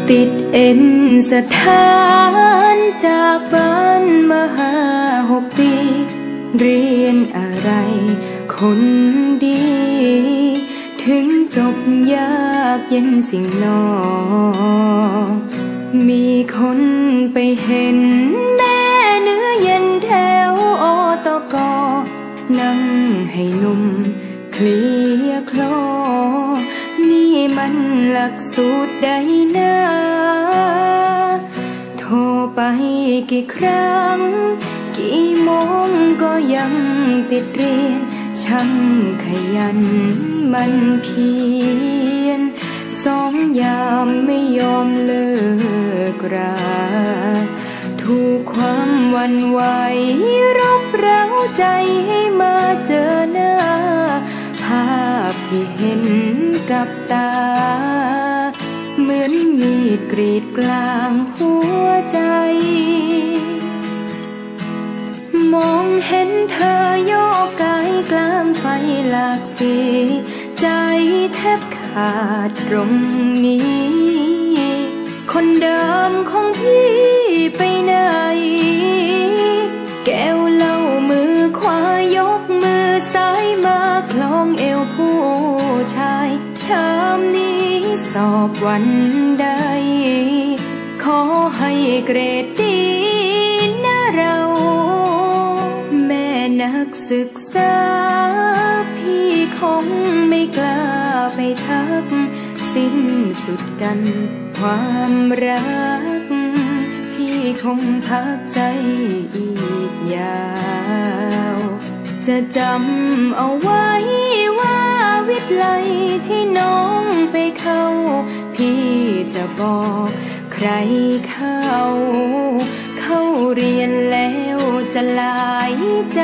ติดเอ็นสถานจากบ้านมา5-6 ปีเรียนอะไรคนดีถึงจบยากเย็นจริงหนอมีคนไปเห็นแม่เนื้อเย็นแถวอตกนั่งให้หนุ่มเคลียร์คลอนี่มันหลักสูตรใดนะโทรไปกี่ครั้งกี่โมงก็ยังติดเรียนช่างขยันมันเพียร2 ยามไม่ยอมเลิกราถูกความหวั่นไหวรบเร้าใจให้มาเจอหน้าภาพที่เห็นกับตาเหมือนมีดกรีดกลางหัวใจมองเห็นเธอโยกกายกลางไฟหลากสีใจแทบขาดตรงนี้คนเดิมของพี่ไปไหนแก้วเหล้ามือขวายกมือซ้ายมาคล้องเอวผู้ชายเทอมนี้สอบวันใดขอให้เกรดดีนะเราแม่นักศึกษาพี่คงไม่กล้าไปทักสิ้นสุดกันความรักพี่คงพักใจอีกยาวจะจำเอาไว้ว่าวิทย์ไลที่น้องไปเข้าพี่จะบอกใครเข้าเรียนแล้วจะหลายใจ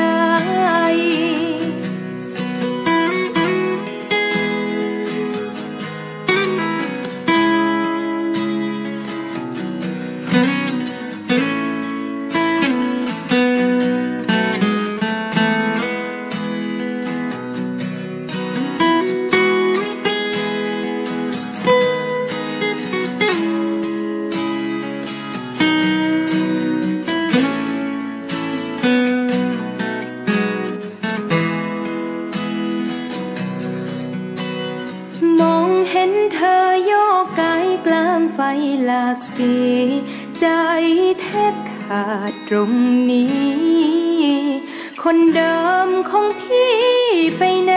ไฟหลากสีใจแทบขาดตรงนี้คนเดิมของพี่ไปไหน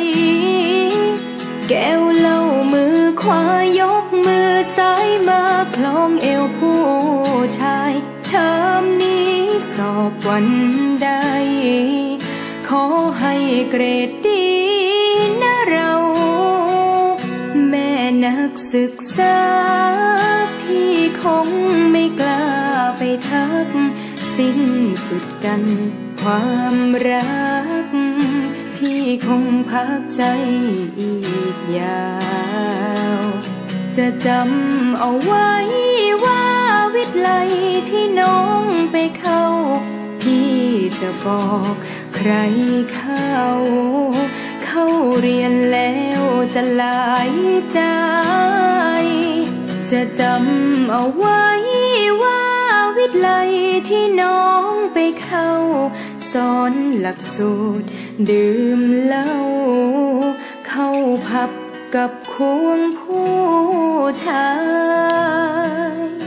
แก้วเหล้ามือขวายกมือซ้ายมาคล้องเอวผู้ชายเทอมนี้สอบวันใดขอให้เกรดดีนะเราแม่นักศึกษาพี่คงไม่กล้าไปทักสิ้นสุดกันความรักพี่คงพักใจอีกยาวจะจำเอาไว้ว่าวิทย์ไลที่น้องไปเข้าพี่จะบอกใครเข้าเรียนแล้วจะหลายใจจะจำเอาไว้ว่าวิทย์ไลที่น้องไปเข้าสอนหลักสูตรดื่มเหล้าเข้าผับกับควงผู้ชาย